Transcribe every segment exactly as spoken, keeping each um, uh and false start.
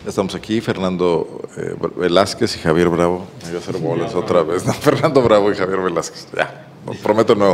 Estamos aquí, Fernando eh, Velázquez y Javier Bravo. Me voy a hacer bolas otra vez. No, Fernando Bravo y Javier Velázquez. Ya, no, prometo no.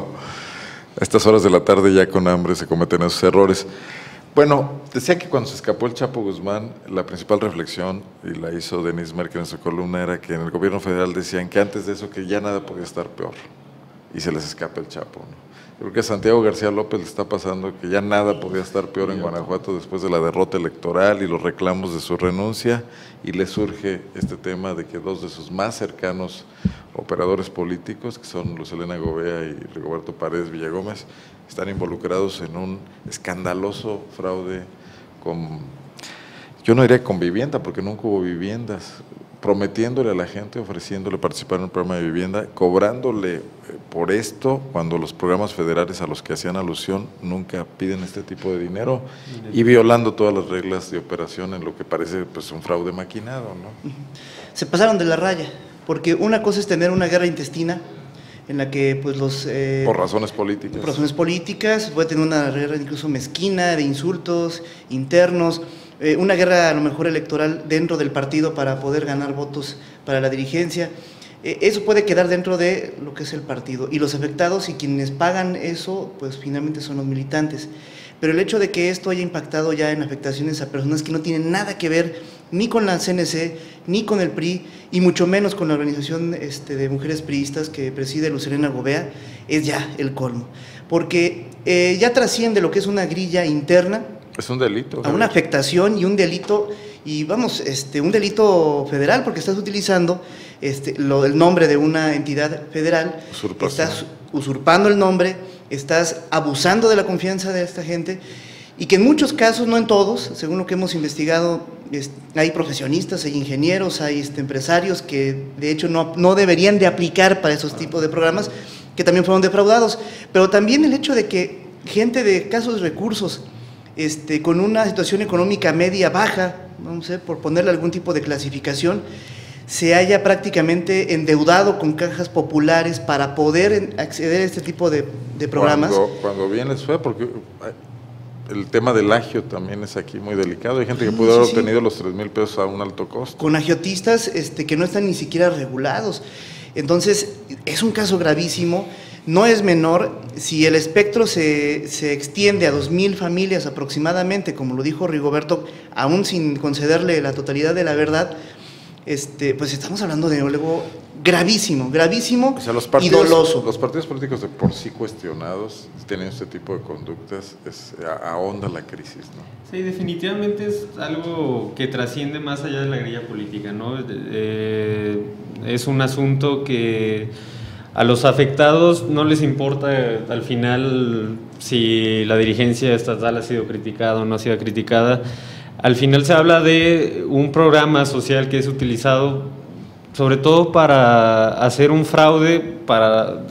A estas horas de la tarde ya con hambre se cometen esos errores. Bueno, decía que cuando se escapó el Chapo Guzmán, la principal reflexión, y la hizo Denise Merker en su columna, era que en el gobierno federal decían que antes de eso que ya nada podía estar peor. Y se les escapa el Chapo, ¿no? Creo que a Santiago García López le está pasando que ya nada podía estar peor en Guanajuato después de la derrota electoral y los reclamos de su renuncia, y le surge este tema de que dos de sus más cercanos operadores políticos, que son Luz Helena Gobea y Rigoberto Paredes Villagómez, están involucrados en un escandaloso fraude con, yo no diría con vivienda, porque nunca hubo viviendas, prometiéndole a la gente, ofreciéndole participar en un programa de vivienda, cobrándole por esto, cuando los programas federales a los que hacían alusión nunca piden este tipo de dinero, y violando todas las reglas de operación en lo que parece pues un fraude maquinado, ¿no? Se pasaron de la raya, porque una cosa es tener una guerra intestina en la que pues los… Eh, por razones políticas. Por razones políticas, puede tener una guerra incluso mezquina, de insultos internos, eh, una guerra a lo mejor electoral dentro del partido para poder ganar votos para la dirigencia. Eh, eso puede quedar dentro de lo que es el partido, y los afectados y quienes pagan eso, pues finalmente son los militantes. Pero el hecho de que esto haya impactado ya en afectaciones a personas que no tienen nada que ver ni con la C N C, ni con el P R I, y mucho menos con la organización este, de mujeres priistas que preside Luz Helena Gobea, es ya el colmo. Porque eh, ya trasciende lo que es una grilla interna. Es un delito. A una afectación y un delito, y vamos, este, un delito federal, porque estás utilizando este, lo, el nombre de una entidad federal, estás usurpando el nombre, estás abusando de la confianza de esta gente, y que en muchos casos, no en todos, según lo que hemos investigado, es, hay profesionistas, hay ingenieros, hay este, empresarios que de hecho no, no deberían de aplicar para esos tipos de programas, que también fueron defraudados. Pero también el hecho de que gente de escasos recursos, este, con una situación económica media baja, no sé, por ponerle algún tipo de clasificación, se haya prácticamente endeudado con cajas populares para poder acceder a este tipo de, de programas. Cuando, cuando bien les fue, porque el tema del agio también es aquí muy delicado. Hay gente que pudo haber sí, obtenido sí. los tres mil pesos a un alto costo. Con agiotistas este, que no están ni siquiera regulados. Entonces, es un caso gravísimo. No es menor. Si el espectro se, se extiende a dos mil familias aproximadamente, como lo dijo Rigoberto, aún sin concederle la totalidad de la verdad, este, pues estamos hablando de algo gravísimo, gravísimo, o sea, los partidos, y doloso. Los partidos políticos de por sí cuestionados, teniendo este tipo de conductas, es, ahonda la crisis, ¿no? Sí, definitivamente es algo que trasciende más allá de la grilla política, ¿no? Eh, es un asunto que a los afectados no les importa al final si la dirigencia estatal ha sido criticada o no ha sido criticada. Al final se habla de un programa social que es utilizado sobre todo para hacer un fraude, para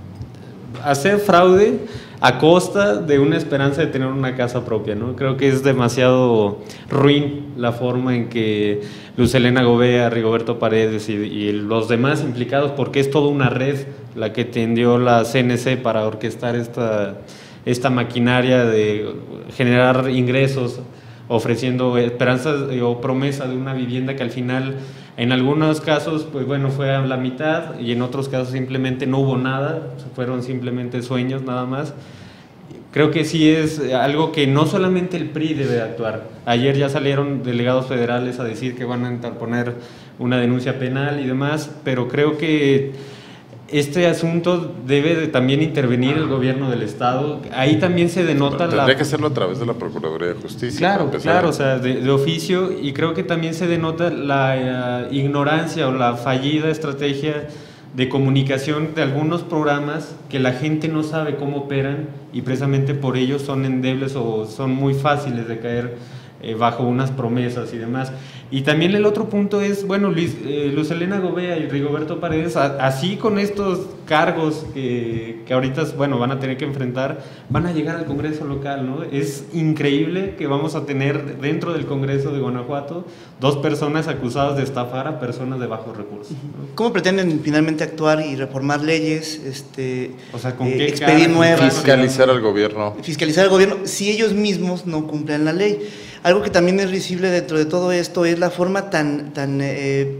hacer fraude a costa de una esperanza de tener una casa propia, ¿no? Creo que es demasiado ruin la forma en que Luz Helena Gobea, Rigoberto Paredes y, y los demás implicados, porque es toda una red la que tendió la C N C para orquestar esta, esta maquinaria de generar ingresos, ofreciendo esperanzas o promesa de una vivienda que al final, en algunos casos, pues bueno, fue a la mitad, y en otros casos simplemente no hubo nada, fueron simplemente sueños nada más. Creo que sí es algo que no solamente el P R I debe actuar. Ayer ya salieron delegados federales a decir que van a interponer una denuncia penal y demás, pero creo que este asunto debe de también intervenir el gobierno del estado. Ahí también se denota Tendría la… Tendría que hacerlo a través de la Procuraduría de Justicia. Claro, claro, o sea, de, de oficio, y creo que también se denota la uh, ignorancia o la fallida estrategia de comunicación de algunos programas que la gente no sabe cómo operan, y precisamente por ello son endebles o son muy fáciles de caer eh, bajo unas promesas y demás. Y también el otro punto es, bueno, Luis, eh, Luz Helena Gobea y Rigoberto Paredes, a, así con estos cargos que, que ahorita, bueno, van a tener que enfrentar, van a llegar al Congreso local, ¿no? Es increíble que vamos a tener dentro del Congreso de Guanajuato dos personas acusadas de estafar a personas de bajos recursos, ¿no? ¿Cómo pretenden finalmente actuar y reformar leyes, este, o sea, ¿con eh, qué expedir nuevas? Fiscalizar al gobierno. Fiscalizar al gobierno si ellos mismos no cumplen la ley. Algo que también es visible dentro de todo esto es la forma tan, tan, eh,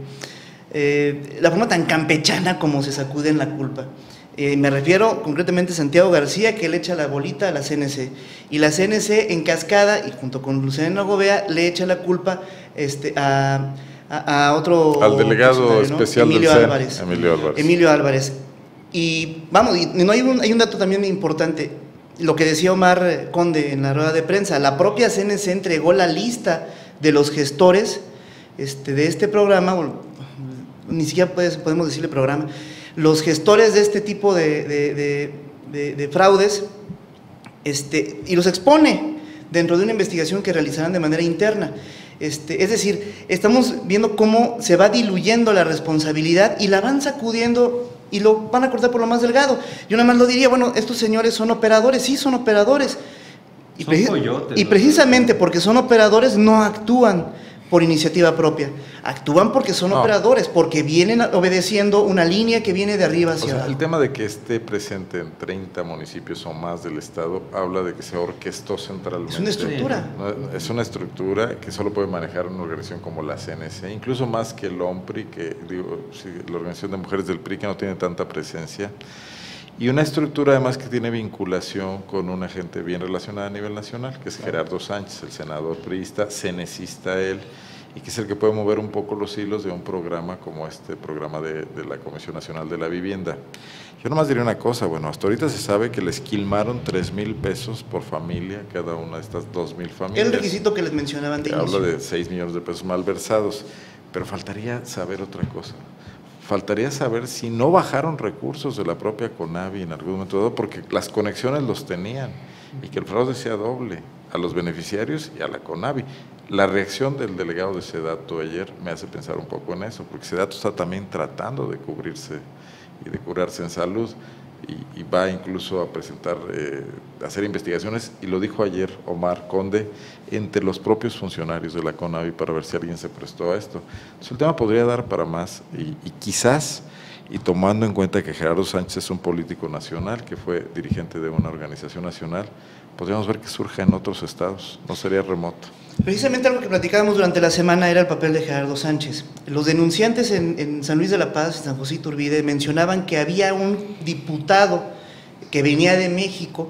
eh, la forma tan campechana como se sacuden la culpa. Eh, me refiero concretamente a Santiago García, que le echa la bolita a la C N C, y la C N C en cascada, y junto con Luciano Gobea, le echa la culpa este, a, a, a otro... Al delegado especial, ¿no? Emilio del C E N, Álvarez. Emilio Álvarez. Emilio Álvarez. Y vamos, y no hay un, hay un dato también importante, lo que decía Omar Conde en la rueda de prensa, la propia C N C entregó la lista de los gestores este, de este programa, bueno, ni siquiera puedes, podemos decirle programa, los gestores de este tipo de, de, de, de, de fraudes, este, y los expone dentro de una investigación que realizarán de manera interna. Este, es decir, estamos viendo cómo se va diluyendo la responsabilidad y la van sacudiendo y lo van a cortar por lo más delgado. Yo nada más lo diría, bueno, estos señores son operadores, sí son operadores, y, son preci coyotes, y ¿no? precisamente porque son operadores no actúan por iniciativa propia, actúan porque son no. operadores, porque vienen obedeciendo una línea que viene de arriba hacia o sea, abajo. El tema de que esté presente en treinta municipios o más del estado habla de que se orquestó centralmente. Es una estructura. Es una estructura que solo puede manejar una organización como la C N C, incluso más que el OMPRI, que digo, sí, la Organización de Mujeres del P R I, que no tiene tanta presencia. Y una estructura además que tiene vinculación con una gente bien relacionada a nivel nacional, que es Gerardo Sánchez, el senador priista, cenecista él, y que es el que puede mover un poco los hilos de un programa como este programa de, de la Comisión Nacional de la Vivienda. Yo nomás diría una cosa, bueno, hasta ahorita se sabe que les quilmaron tres mil pesos por familia, cada una de estas dos mil familias. El requisito que les mencionaban de inicio. Habla de seis millones de pesos malversados, pero faltaría saber otra cosa. Faltaría saber si no bajaron recursos de la propia CONAVI en algún momento dado, porque las conexiones los tenían y que el fraude sea doble a los beneficiarios y a la CONAVI. La reacción del delegado de SEDATU ayer me hace pensar un poco en eso, porque SEDATU está también tratando de cubrirse y de curarse en salud y, y va incluso a presentar, eh, a hacer investigaciones, y lo dijo ayer Omar Conde, entre los propios funcionarios de la CONAVI para ver si alguien se prestó a esto. Entonces el tema podría dar para más y, y quizás, y tomando en cuenta que Gerardo Sánchez es un político nacional, que fue dirigente de una organización nacional, podríamos ver que surja en otros estados, no sería remoto. Precisamente algo que platicábamos durante la semana era el papel de Gerardo Sánchez. Los denunciantes en, en San Luis de la Paz, San José Iturbide, mencionaban que había un diputado que venía de México,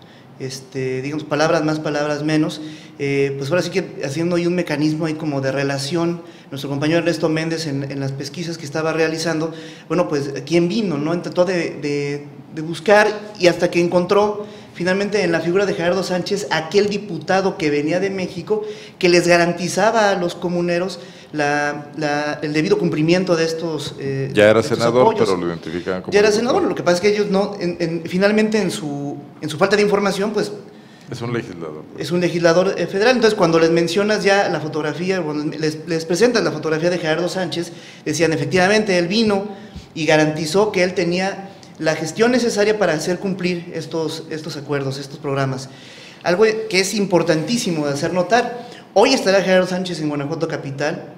este, digamos, palabras más, palabras menos, eh, pues ahora sí que haciendo ahí un mecanismo ahí como de relación. Nuestro compañero Ernesto Méndez en, en las pesquisas que estaba realizando, bueno, pues quién vino, ¿no? Trató de, de, de buscar y hasta que encontró finalmente en la figura de Gerardo Sánchez aquel diputado que venía de México que les garantizaba a los comuneros la, la, el debido cumplimiento de estos eh, ya era de estos senador, apoyos. Pero lo identificaban como ya era diputado. senador, lo que pasa es que ellos no, en, en, finalmente en su, en su falta de información, pues es un legislador. Es un legislador eh, federal. Entonces, cuando les mencionas ya la fotografía, cuando les, les presentas la fotografía de Gerardo Sánchez, decían, efectivamente, él vino y garantizó que él tenía la gestión necesaria para hacer cumplir estos, estos acuerdos, estos programas. Algo que es importantísimo de hacer notar. Hoy estará Gerardo Sánchez en Guanajuato Capital.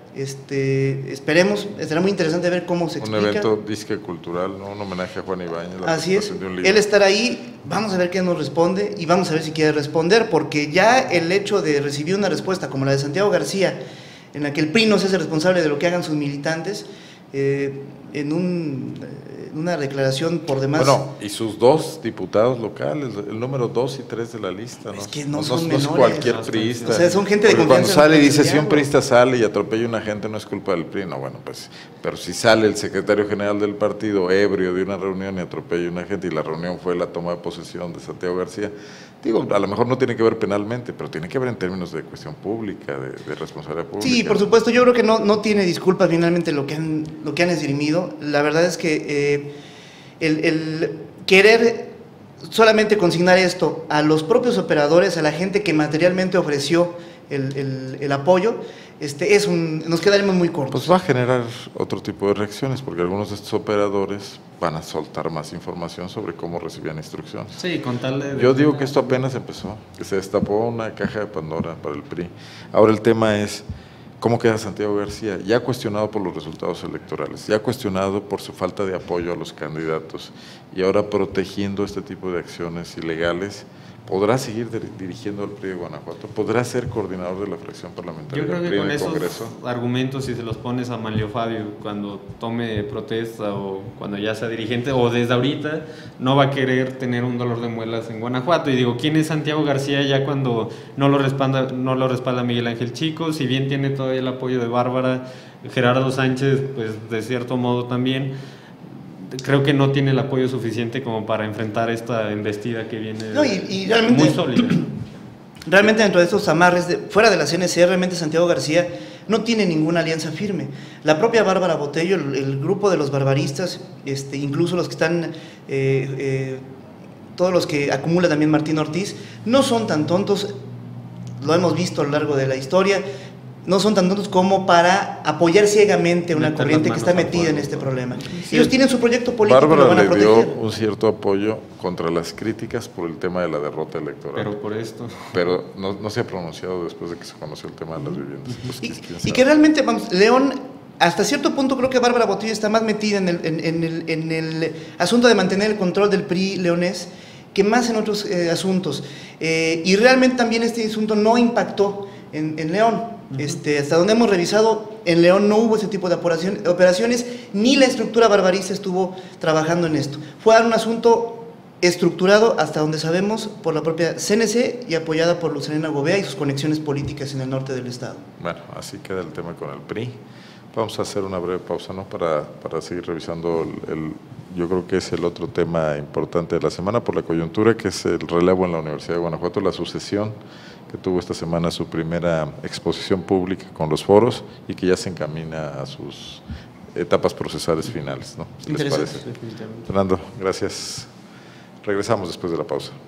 Este, esperemos, estará muy interesante ver cómo se explica. Un evento disque cultural, ¿no? Un homenaje a Juan Ibáñez. Así es, él estará ahí, vamos a ver qué nos responde y vamos a ver si quiere responder, porque ya el hecho de recibir una respuesta como la de Santiago García, en la que el P R I no se hace responsable de lo que hagan sus militantes, eh, en un, eh, una declaración por demás. Bueno, y sus dos diputados locales, el número dos y tres de la lista, ¿no? Es que no, no son no, menores. no es cualquier priista. O sea, son gente de Porque confianza. Cuando sale y dice, Santiago. si un priista sale y atropella a una gente, no es culpa del P R I. No, bueno, pues, pero si sale el secretario general del partido ebrio de una reunión y atropella a una gente, y la reunión fue la toma de posesión de Santiago García, digo, a lo mejor no tiene que ver penalmente, pero tiene que ver en términos de cuestión pública, de, de responsabilidad pública. Sí, por supuesto, yo creo que no, no tiene disculpa finalmente lo que han, lo que han esgrimido. La verdad es que eh, el, el querer solamente consignar esto a los propios operadores, a la gente que materialmente ofreció el, el, el apoyo, este, es un, nos quedaremos muy cortos. Pues va a generar otro tipo de reacciones, porque algunos de estos operadores van a soltar más información sobre cómo recibían instrucciones. Sí, con tal de... Yo digo que esto apenas empezó, que se destapó una caja de Pandora para el P R I. Ahora el tema es, ¿cómo queda Santiago García? Ya cuestionado por los resultados electorales, ya cuestionado por su falta de apoyo a los candidatos, y ahora protegiendo este tipo de acciones ilegales, ¿podrá seguir dirigiendo al P R I de Guanajuato? ¿Podrá ser coordinador de la fracción parlamentaria Yo creo del que P R I con en el esos Congreso? argumentos, si se los pones a Manlio Fabio cuando tome protesta o cuando ya sea dirigente o desde ahorita, no va a querer tener un dolor de muelas en Guanajuato. Y digo, ¿quién es Santiago García ya cuando no lo respalda, no lo respalda Miguel Ángel Chico? Si bien tiene todavía el apoyo de Bárbara, Gerardo Sánchez, pues de cierto modo también, creo que no tiene el apoyo suficiente como para enfrentar esta embestida que viene no, y, y realmente, muy sólida. Realmente dentro de estos amarres, de, fuera de la C N C, realmente Santiago García no tiene ninguna alianza firme. La propia Bárbara Botello, el, el grupo de los barbaristas, este, incluso los que están, eh, eh, todos los que acumula también Martín Ortiz, no son tan tontos, lo hemos visto a lo largo de la historia, no son tan tontos como para apoyar ciegamente una Meter corriente las que está manos al metida en fuego. este problema. Sí. Ellos tienen su proyecto político y lo Bárbara van a le proteger. dio un cierto apoyo contra las críticas por el tema de la derrota electoral. Pero por esto. Pero no, no se ha pronunciado después de que se conoció el tema de las viviendas. Pues, ¿quién Y, sabe? y que realmente, vamos, León, hasta cierto punto creo que Bárbara Botello está más metida en el, en, en el, en el asunto de mantener el control del P R I leonés que más en otros eh, asuntos. Eh, y realmente también este asunto no impactó en, en León. Uh-huh. Este, hasta donde hemos revisado, en León no hubo ese tipo de operaciones, ni la estructura barbarista estuvo trabajando en esto. Fue un asunto estructurado, hasta donde sabemos, por la propia C N C y apoyada por Luz Helena Gobea y sus conexiones políticas en el norte del estado. Bueno, así queda el tema con el P R I. Vamos a hacer una breve pausa, ¿no? Para, para seguir revisando el, el, yo creo que es el otro tema importante de la semana por la coyuntura, que es el relevo en la Universidad de Guanajuato, la sucesión que tuvo esta semana su primera exposición pública con los foros y que ya se encamina a sus etapas procesales finales, ¿no? ¿Qué les parece? Fernando, gracias. Regresamos después de la pausa.